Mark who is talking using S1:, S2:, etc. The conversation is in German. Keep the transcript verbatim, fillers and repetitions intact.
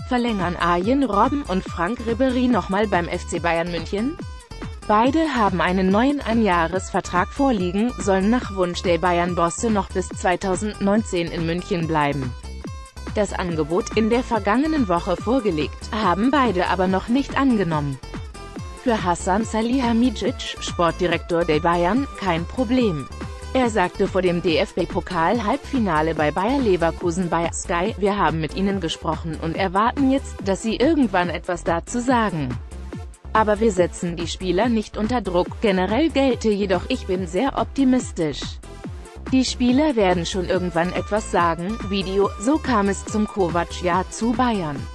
S1: Verlängern Arjen Robben und Franck Ribéry nochmal beim F C Bayern München? Beide haben einen neuen Einjahresvertrag vorliegen, sollen nach Wunsch der Bayern-Bosse noch bis zweitausendneunzehn in München bleiben. Das Angebot, in der vergangenen Woche vorgelegt, haben beide aber noch nicht angenommen. Für Hassan Salihamidzic, Sportdirektor der Bayern, kein Problem. Er sagte vor dem D F B-Pokal-Halbfinale bei Bayer Leverkusen bei Sky: Wir haben mit ihnen gesprochen und erwarten jetzt, dass sie irgendwann etwas dazu sagen. Aber wir setzen die Spieler nicht unter Druck. Generell gelte jedoch, ich bin sehr optimistisch. Die Spieler werden schon irgendwann etwas sagen. Video: So kam es zum Kovac-Jahr zu Bayern.